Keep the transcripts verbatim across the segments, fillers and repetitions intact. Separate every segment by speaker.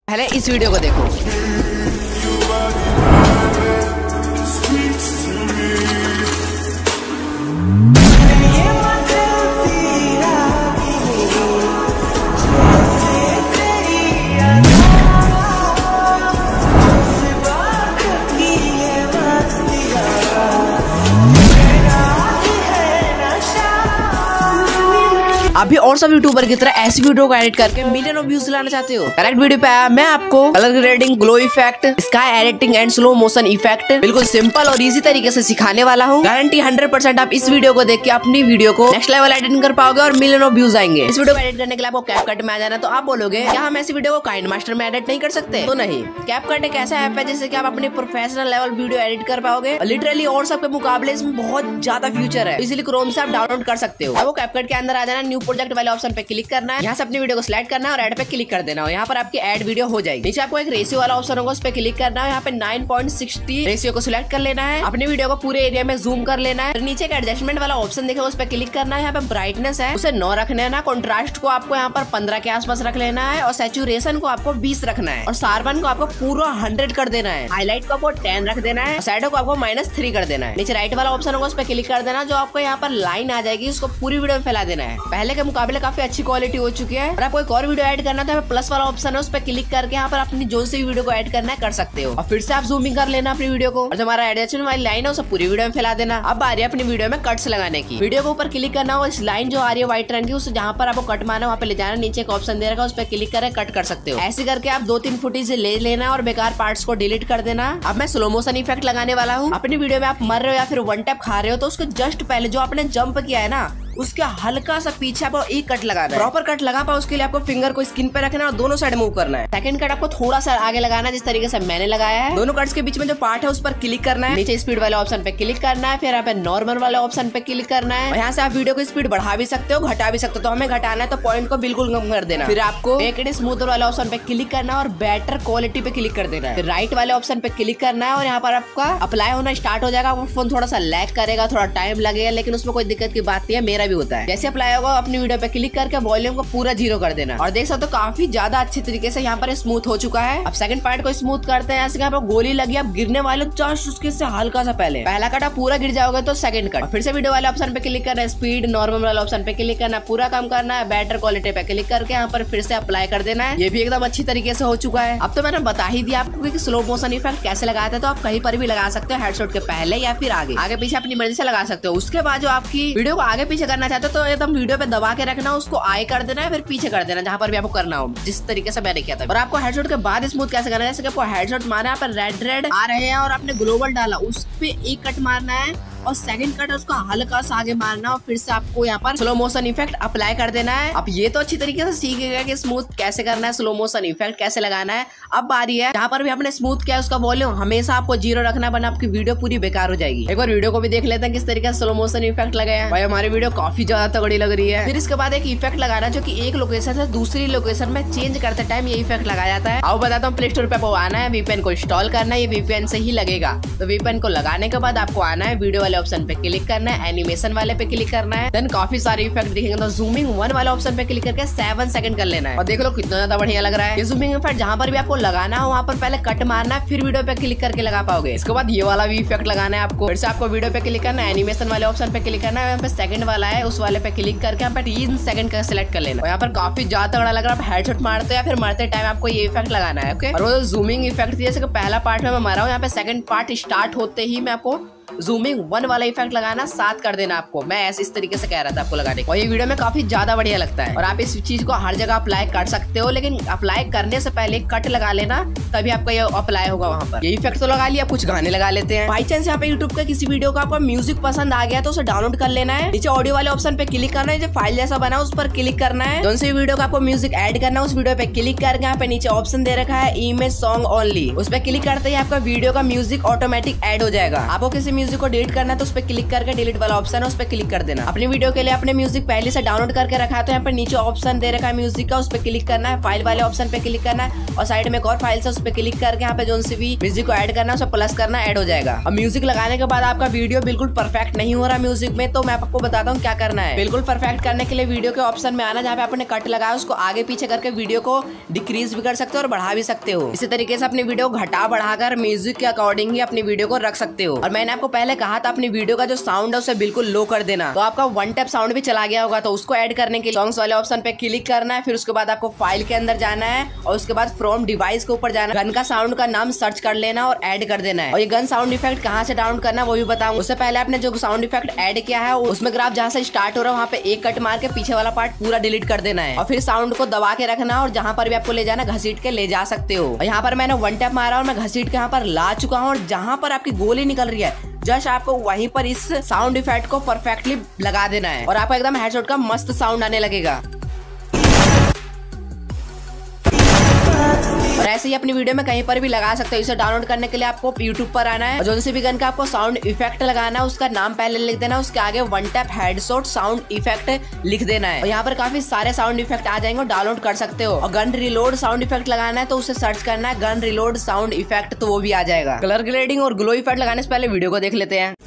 Speaker 1: पहले इस वीडियो को देखो। आप भी और सब यूट्यूबर की तरह ऐसी वीडियो को एडिट करके मिलियन ऑफ व्यूज लाना चाहते हो? करेक्ट वीडियो पे आया मैं आपको colour grading, glow effect, sky editing and slow motion effect बिल्कुल सिंपल और इजी तरीके से सिखाने वाला हूँ। गारंटी हंड्रेड परसेंट आप इस वीडियो को देख के अपनी वीडियो को नेक्स्ट लेवल एडिटिंग कर पाओगे और मिलियन ऑफ व्यूज आएंगे। इस वीडियो को एडिट करने के लिए आपको कैपकट में आ जाना। तो आप बोलोगे क्या हम ऐसी वीडियो को काइनमास्टर में एडिट नहीं कर सकते? तो नहीं, कैपकट एक ऐसा ऐप है जिससे कि आप अपने प्रोफेशनल लेवल वीडियो एडिट कर पाओगे। लिटरली और सबके मुकाबले इसमें बहुत ज्यादा फ्यूचर है, इसलिए क्रोम से आप डाउनलोड कर सकते हो। वो कैपकट के अंदर आ जाना, न्यू प्रोजेक्ट वाले ऑप्शन पे क्लिक करना है, यहाँ से अपनी वीडियो को सिलेक्ट करना है और ऐड पे क्लिक कर देना है। यहाँ पर आपकी ऐड वीडियो हो जाएगी। नीचे आपको एक रेशियो वाला ऑप्शन होगा, उस पे क्लिक करना है। यहाँ पे नाइन पॉइंट सिक्सटी रेशियो को सिलेक्ट कर लेना है। अपनी वीडियो को पूरे एरिया में जूम कर लेना है। नीचे एक एडजस्टमेंट वाला ऑप्शन दिखेगा, उस पे क्लिक करना है। यहाँ पे ब्राइटनेस है उसे नौ रखना है ना, कॉन्ट्रास्ट को आपको यहाँ पर पंद्रह के आसपास रख लेना है और सैचुरेशन को आपको बीस रखना है और शार्पन को आपको पूरा हंड्रेड कर देना है। हाईलाइट को आपको टेन रख देना है, शैडो को आपको माइनस थ्री कर देना है। नीचे राइट वाला ऑप्शन होगा, उस पे क्लिक कर देना। जो आपको यहाँ पर लाइन आ जाएगी उसको पूरी वीडियो में फैला देना है। पहले के मुकाबले काफी अच्छी क्वालिटी हो चुकी है। और आपको एक और वीडियो ऐड करना था, प्लस वाला ऑप्शन है, उस पर क्लिक करके यहाँ पर अपनी जो सी वीडियो को ऐड करना है कर सकते हो। और फिर से आप जूमिंग कर लेना अपनी वीडियो को और जो हमारा एडिशन वाली लाइन है उसे पूरी वीडियो में फैला देना। अब आ रही है अपनी वीडियो में कट्स लगाने की। वीडियो के ऊपर क्लिक करना हो, इस लाइन जो आ रही है व्हाइट रंग की, उस जहाँ पर आपको कट मारना है वहाँ पे ले जाना। नीचे एक ऑप्शन दे रखा है, उस पर क्लिक करके कट कर सकते हो। ऐसे करके आप दो तीन फुटेज ले लेना और बेकार पार्ट्स को डिलीट कर देना। अब मैं स्लो मोशन इफेक्ट लगाने वाला हूँ। अपनी वीडियो में आप मर रहे हो या फिर वन टैप खा रहे हो तो उसके जस्ट पहले जो आपने जंप किया है ना, उसके हल्का सा पीछे आपको एक कट लगाना है। प्रॉपर कट लगा पाओ उसके लिए आपको फिंगर को स्किन पे रखना है और दोनों साइड मूव करना है। सेकंड कट आपको थोड़ा सा आगे लगाना है, जिस तरीके से मैंने लगाया है। दोनों कट्स के बीच में जो पार्ट है उस पर क्लिक करना है। नीचे स्पीड वाले ऑप्शन पे क्लिक करना है, फिर यहाँ पे नॉर्मल वाले ऑप्शन पे क्लिक करना है। और यहाँ से आप वीडियो की स्पीड बढ़ा भी सकते हो, घटा भी सकते हो। तो हमें घटाना है तो पॉइंट को बिल्कुल कम कर देना। फिर आपको मेक इट स्मूथ वाले ऑप्शन पे क्लिक करना है और बेटर क्वालिटी पे क्लिक कर देना है। फिर राइट वाले ऑप्शन पे क्लिक करना है और यहाँ पर आपका अप्लाई होना स्टार्ट हो जाएगा। वो फोन थोड़ा सा लैग करेगा, थोड़ा टाइम लगेगा, लेकिन उसमें कोई दिक्कत की बात नहीं है, मेरा भी होता है। जैसे अप्लाई होगा अपनी वीडियो पे क्लिक करके वॉल्यूम को पूरा जीरो कर देना और देख सकते हो काफी ज्यादा अच्छी तरीके से यहाँ पर स्मूथ हो चुका है। अब सेकंड पार्ट को स्मूथ करते हैं। ऐसे यहाँ पर गोली लगी, अब गिरने वाले जस्ट उसके से हल्का सा पहले पहला कट आप पूरा गिर जाओगे तो सेकंड कट। फिर से वीडियो वाले ऑप्शन पे क्लिक करना है, स्पीड नॉर्मल वाले ऑप्शन पे क्लिक करना है, पूरा काम करना है, बेटर क्वालिटी पे क्लिक करके यहाँ पर फिर से अप्लाई कर देना है। ये भी एकदम अच्छी तरीके से हो चुका है। अब तो मैंने बता ही दिया आपको कि स्लो मोशन इफेक्ट कैसे लगाते हैं, तो आप कहीं पर भी लगा सकते हो, हेडशॉट के पहले या फिर आगे आगे पीछे अपनी मर्जी से लगा सकते हो। उसके बाद जो आपकी वीडियो को आगे पीछे करना चाहते हो तो एकदम वीडियो पे दबा के रखना, उसको आगे कर देना है, फिर पीछे कर देना, जहाँ पर भी आपको करना हो, जिस तरीके से मैंने किया था। और आपको हेडशॉट के बाद स्मूथ कैसे करना है, जैसे आपको हेडशॉट मारना है, पर रेड रेड आ रहे हैं और आपने ग्लोबल डाला, उस पे एक कट मारना है और सेकंड कट उसका हल्का सा आगे मारना और फिर से आपको यहाँ पर स्लो मोशन इफेक्ट अप्लाई कर देना है। अब ये तो अच्छी तरीके से सीख गया कि स्मूथ कैसे करना है, स्लो मोशन इफेक्ट कैसे लगाना है। अब बारी है जहाँ पर भी आपने स्मूथ किया उसका वॉल्यूम हमेशा आपको जीरो रखना है, वरना आपकी वीडियो पूरी बेकार हो जाएगी। एक बार वीडियो को भी देख लेते हैं किस तरीके से स्लो मोशन इफेक्ट लगाया भाई। हमारी वीडियो काफी ज्यादा तगड़ी लग रही है। फिर इसके बाद एक इफेक्ट लगाना जो की एक लोकेशन से दूसरी लोकेशन में चेंज करते टाइम ये इफेक्ट लगाया जाता है। अब बताता हूँ, प्ले स्टोर पे आपको आना है, वीपीएन को इंस्टॉल करना है, ये वीपीएन से ही लगेगा। तो वीपीएन को लगाने के बाद आपको आना है, वीडियो वाले ऑप्शन पे क्लिक करना है, एनिमेशन वाले पे क्लिक करना है, देन काफी सारे इफेक्ट दिखेंगे। तो जूमिंग वन वाले ऑप्शन पे क्लिक करके सेवन सेकंड कर लेना है और देख लो कितना ज्यादा बढ़िया लग रहा है। ये जूमिंग इफेक्ट जहाँ पर भी आपको लगाना हो वहाँ पर पहले कट मारना है, फिर वीडियो पे क्लिक करके लगा पाओगे। इसके बाद ये वाला भी इफेक्ट लगाना है आपको। फिर से आपको वीडियो पे क्लिक करना है, एनिमेशन वाले ऑप्शन पे क्लिक करना है, यहाँ पे सेकंड वाला है उस वाले पे क्लिक करके यहाँ पे तीन सेकंड का सिलेक्ट कर लेना। यहाँ पर काफी ज्यादा तगड़ा लग रहा है। आप हेडशॉट मारते हैं या फिर मारते टाइम आपको ये इफेक्ट लगाना है, ओके। और वो जूमिंग इफेक्ट जैसे पहला पार्ट में मैं मारा हूँ, यहाँ पे सेकंड पार्ट स्टार्ट होते ही मैं आपको जूमिंग वन वाला इफेक्ट लगाना साथ कर देना आपको। मैं ऐसे इस तरीके से कह रहा था आपको लगाने को। और ये वीडियो में काफी ज्यादा बढ़िया लगता है और आप इस चीज को हर जगह अप्लाई कर सकते हो, लेकिन अप्लाई करने से पहले कट लगा लेना, तभी आपका ये अप्लाई होगा वहाँ पर। ये इफेक्ट तो लगा लिया, कुछ गाने लगा लेते हैं। बाई चांस यहाँ पे यूट्यूब का किसी वीडियो का आपको म्यूजिक पसंद आ गया तो उसे डाउनलोड कर लेना है। नीचे ऑडियो वाले ऑप्शन पे क्लिक करना है, जो फाइल जैसा बना उस पर क्लिक करना है। जो सी वीडियो का आपको म्यूजिक ऐड करना है उस वीडियो पे क्लिक करके यहाँ पे नीचे ऑप्शन दे रखा है इमेज सॉन्ग ओनली, उस पर क्लिक करते ही आपका वीडियो का म्यूजिक ऑटोमेटिक ऐड हो जाएगा। आपको किसी म्यूजिक को डिलीट करना है तो उस पर क्लिक करके डिलीट वाला ऑप्शन है उस पर क्लिक कर देना। अपनी वीडियो के लिए अपने म्यूजिक पहले से डाउनलोड करके रखा है तो यहाँ पर नीचे ऑप्शन दे रखा है म्यूजिक का, उस पर क्लिक करना है, फाइल वाले ऑप्शन पे क्लिक करना है और साइड में एक और फाइल है उस पर क्लिक करके यहाँ पे जो सी भी म्यूजिक को ऐड करना है उस पर प्लस करना, ऐड हो जाएगा। अब म्यूजिक लगाने के बाद आपका वीडियो बिल्कुल परफेक्ट नहीं हो रहा म्यूजिक में, तो मैं आपको बताता हूँ क्या करना है। बिल्कुल परफेक्ट करने के लिए वीडियो के ऑप्शन में आना, जहाँ पे आपने कट लगाया उसको आगे पीछे करके वीडियो को डिक्रीज भी कर सकते हो और बढ़ा भी सकते हो। इसी तरीके से अपनी वीडियो घटा बढ़ाकर म्यूजिक के अकॉर्डिंग ही अपनी वीडियो को रख सकते हो। और मैंने आपको पहले कहा था अपनी वीडियो का जो साउंड है उसे बिल्कुल लो कर देना, तो आपका वन टैप साउंड भी चला गया होगा। तो उसको ऐड करने के लिए सॉन्ग्स वाले ऑप्शन पे क्लिक करना है, फिर उसके बाद आपको फाइल के अंदर जाना है और उसके बाद फ्रॉम डिवाइस के ऊपर जाना है, गन का साउंड का नाम सर्च कर लेना और ऐड कर देना है। और ये गन साउंड इफेक्ट कहाँ से डाउनलोड करना है वो भी बताऊंगा। उससे पहले आपने जो साउंड इफेक्ट ऐड किया है उसमें ग्राफ जहाँ से स्टार्ट हो रहा है वहाँ पे एक कट मार के पीछे वाला पार्ट पूरा डिलीट कर देना है और फिर साउंड को दबा के रखना और जहाँ पर भी आपको ले जाना घसीट के ले जा सकते हो। और यहाँ पर मैंने वन टैप मारा और मैं घसीट के यहाँ पर ला चुका हूँ और जहाँ पर आपकी गोली निकल रही है जस्ट आपको वहीं पर इस साउंड इफेक्ट को परफेक्टली लगा देना है और आपको एकदम हेडशॉट का मस्त साउंड आने लगेगा। और ऐसे ही अपनी वीडियो में कहीं पर भी लगा सकते हो। इसे डाउनलोड करने के लिए आपको यूट्यूब पर आना है और जो सी भी गन का आपको साउंड इफेक्ट लगाना है उसका नाम पहले लिख देना, उसके आगे one tap headshot sound effect लिख देना है और यहाँ पर काफी सारे साउंड इफेक्ट आ जाएंगे, डाउनलोड कर सकते हो। और गन रिलोड साउंड इफेक्ट लगाना है तो उसे सर्च करना है गन रिलोड साउंड इफेक्ट, तो वो भी आ जाएगा। कलर ग्रेडिंग और ग्लो इफेक्ट लगाने से पहले वीडियो को देख लेते हैं।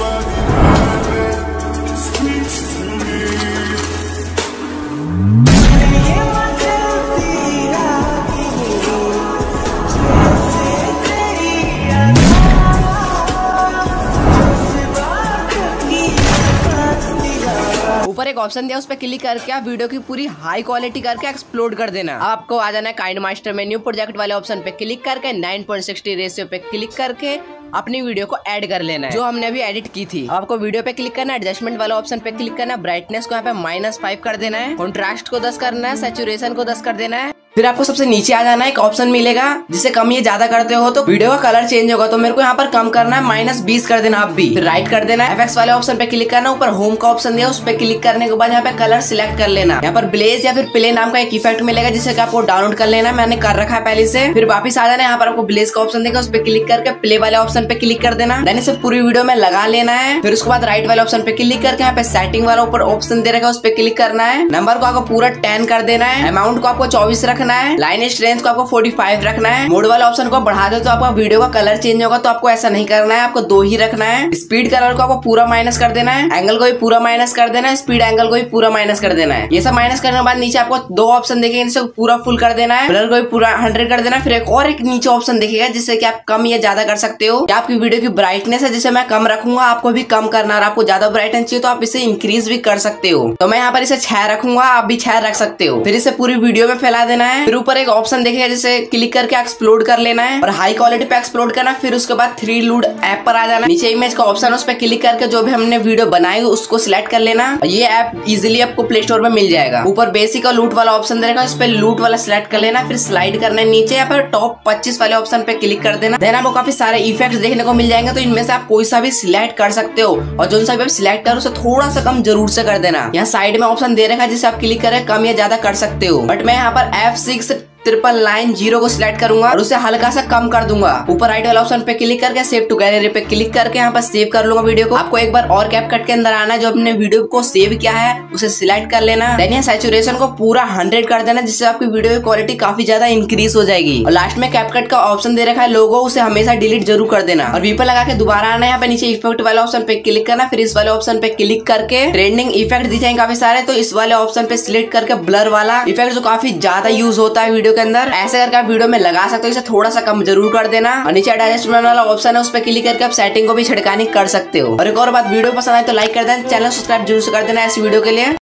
Speaker 1: ऊपर एक ऑप्शन दिया उस पर क्लिक करके आप वीडियो की पूरी हाई क्वालिटी करके एक्सप्लोड कर देना। आपको आ जाना है काइंड मास्टर में, न्यू प्रोजेक्ट वाले ऑप्शन पे क्लिक करके नाइन पॉइंट सिक्सटी रेशियो पे क्लिक करके अपनी वीडियो को ऐड कर लेना है जो हमने अभी एडिट की थी। आपको वीडियो पे क्लिक करना है, एडजस्टमेंट वाले ऑप्शन पे क्लिक करना है, ब्राइटनेस को यहाँ पे माइनस फाइव कर देना है, कॉन्ट्रास्ट को दस करना है, सैचुरेशन को दस कर देना है। फिर आपको सबसे नीचे आ जाना है, एक ऑप्शन मिलेगा जिसे कम या ज्यादा करते हो तो वीडियो का कलर चेंज होगा, तो मेरे को यहाँ पर कम करना है, माइनस बीस कर देना आप भी। फिर राइट कर देना है, एफएक्स वाले ऑप्शन पे क्लिक करना, ऊपर होम का ऑप्शन दिया उस पे क्लिक करने के बाद यहाँ पे कलर सिलेक्ट कर लेना। यहाँ पर ब्लेज या फिर प्ले नाम का एक इफेक्ट मिलेगा जिसे आपको डाउनलोड कर लेना, मैंने कर रखा है पहले से। फिर वापिस आ जाना है, यहाँ पर आपको ब्लेज का ऑप्शन देगा उस पर क्लिक करके प्ले वाले ऑप्शन पे क्लिक कर देना, देन इसे पूरी वीडियो में लगा लेना है। फिर उसके बाद राइट वाले ऑप्शन पे क्लिक करके यहाँ पे सेटिंग वाला ऊपर ऑप्शन दे रखा है उस पे क्लिक करना है, नंबर को आपको पूरा टेन कर देना है, अमाउंट को आपको चौबीस रखना है, लाइन स्ट्रेंथ को आपको पैंतालीस रखना है, मोड वाला ऑप्शन को बढ़ा दो तो आपका वीडियो का कलर चेंज होगा, तो आपको ऐसा नहीं करना है, आपको दो ही रखना है। स्पीड कलर को आपको पूरा माइनस कर देना है, एंगल को भी पूरा माइनस कर देना है, स्पीड एंगल को भी पूरा माइनस कर देना है। ये सब माइनस करने के बाद नीचे आपको दो ऑप्शन देखेंगे, इनसे पूरा फुल कर देना है, ब्लर को भी पूरा हंड्रेड कर देना है। फिर एक और एक नीचे ऑप्शन देखेगा जिससे कि आप कम या ज्यादा कर सकते हो। आपकी वीडियो की ब्राइटनेस है जिसे मैं कम रखूंगा, आपको भी कम करना है, आपको ज्यादा ब्राइटनेस चाहिए तो आप इसे इंक्रीज भी कर सकते हो, तो मैं यहाँ पर इसे छह रखूंगा, आप भी छह रख सकते हो। फिर इसे पूरी वीडियो में फैला देना है। फिर ऊपर एक ऑप्शन देखेगा जिसे क्लिक करके एक्सप्लोड कर लेना है और हाई क्वालिटी पे एक्सप्लोड करना। फिर उसके बाद थ्री लूड ऐप पर आ जाना, नीचे इमेज का ऑप्शन उस पर क्लिक करके जो भी हमने वीडियो बनाई उसको सिलेक्ट कर लेना। ये ऐप इजीली आपको प्ले स्टोर में मिल जाएगा। ऊपर बेसिक और लूट वाला ऑप्शन देगा, इस पे लूट वाला सिलेक्ट कर लेना, फिर स्लाइड करना है नीचे, यहाँ पर टॉप पच्चीस वाले ऑप्शन पे क्लिक कर देना। देन आपको काफी सारे इफेक्ट्स देखने को मिल जाएंगे, तो इनमें से आप कोई सा भी सिलेक्ट कर सकते हो और जो सा भी आप सिलेक्ट करो उसे थोड़ा सा कम जरूर से कर देना। यहाँ साइड में ऑप्शन दे रखा है जिसे आप क्लिक करें कम या ज्यादा कर सकते हो, बट मैं यहाँ पर F six triple nine zero को सिलेक्ट करूंगा और उसे हल्का सा कम कर दूंगा। ऊपर राइट वाला ऑप्शन पे क्लिक करके सेव टू गैलरी पे क्लिक करके यहाँ पर सेव कर लूंगा वीडियो को। आपको एक बार और कैपकट के अंदर आना है, जो अपने वीडियो को सेव किया है उसे सिलेक्ट कर लेना, देन यहाँ सैचुरेशन को पूरा हंड्रेड कर देना जिससे आपकी वीडियो की क्वालिटी काफी ज्यादा इंक्रीज हो जाएगी। और लास्ट में कैपकट का ऑप्शन दे रखा है लोगो, उसे हमेशा डिलीट जरूर कर देना और वी पे लगा के दोबारा आना है, यहाँ पे नीचे इफेक्ट वाले ऑप्शन पे क्लिक करना, फिर इस वाले ऑप्शन पे क्लिक करके ट्रेंडिंग इफेक्ट दिखाएंगे काफी सारे, तो इस वाले ऑप्शन पे सिलेक्ट करके ब्लर वाला इफेक्ट जो काफी ज्यादा यूज होता है वीडियो के अंदर, ऐसे आप वीडियो में लगा सकते हो, इसे थोड़ा सा कम जरूर कर देना। और नीचे एडजस्टमेंट वाला ऑप्शन है उस पर क्लिक करके आप सेटिंग को भी छिड़कानी कर सकते हो। और एक और बात, वीडियो पसंद आए तो लाइक कर देना, चैनल सब्सक्राइब जरूर से कर देना ऐसी वीडियो के लिए।